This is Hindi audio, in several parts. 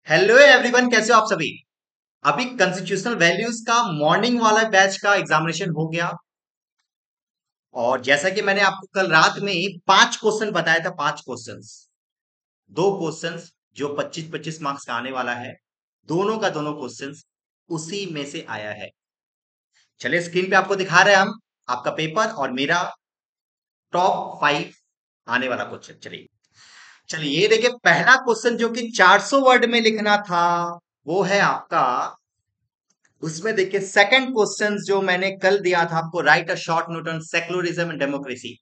हेलो एवरीवन, कैसे हो आप सभी। अभी कॉन्स्टिट्यूशनल वैल्यूज का मॉर्निंग वाला बैच का एग्जामिनेशन हो गया। और जैसा कि मैंने आपको कल रात में ही 5 क्वेश्चन बताया था, 5 क्वेश्चंस, 2 क्वेश्चंस जो 25-25 मार्क्स का आने वाला है। दोनों का दोनों क्वेश्चंस उसी में से आया है। चलिए स्क्रीन पे आपको दिखा रहे हैं हम आपका पेपर और मेरा टॉप 5 आने वाला क्वेश्चन। चलिए चलिए ये देखिए, पहला क्वेश्चन जो कि 400 वर्ड में लिखना था वो है आपका। उसमें देखिए सेकंड क्वेश्चन जो मैंने कल दिया था आपको, right a short note on secularism and democracy.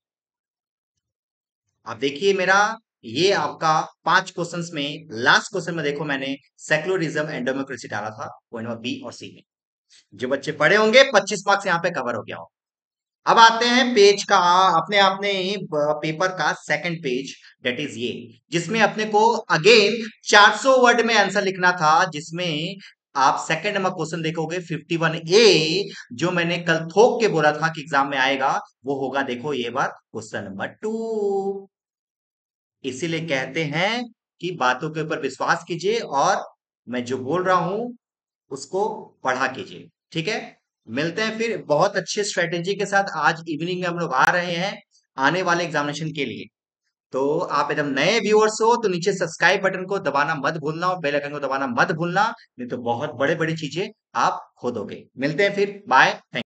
अब देखिए मेरा ये आपका 5 क्वेश्चंस में लास्ट क्वेश्चन में देखो मैंने सेक्युलरिज्म एंड डेमोक्रेसी डाला था पॉइंट नंबर बी और सी में। जो बच्चे पढ़े होंगे 25 मार्क्स यहाँ पे कवर हो गया हो। अब आते हैं पेज का, अपने आपने पेपर का सेकंड पेज, डेट इज ये, जिसमें अपने को अगेन 400 वर्ड में आंसर लिखना था, जिसमें आप सेकंड नंबर क्वेश्चन देखोगे 51A, जो मैंने कल थोक के बोला था कि एग्जाम में आएगा, वो होगा देखो ये बार क्वेश्चन नंबर 2। इसीलिए कहते हैं कि बातों के ऊपर विश्वास कीजिए और मैं जो बोल रहा हूं उसको पढ़ा कीजिए। ठीक है, मिलते हैं फिर बहुत अच्छे स्ट्रेटेजी के साथ। आज इवनिंग में हम लोग आ रहे हैं आने वाले एग्जामिनेशन के लिए। तो आप एकदम नए व्यूअर्स हो तो नीचे सब्सक्राइब बटन को दबाना मत भूलना और बेल आइकन को दबाना मत भूलना, नहीं तो बहुत बड़े बड़ी चीजें आप खो दोगे। मिलते हैं फिर, बाय।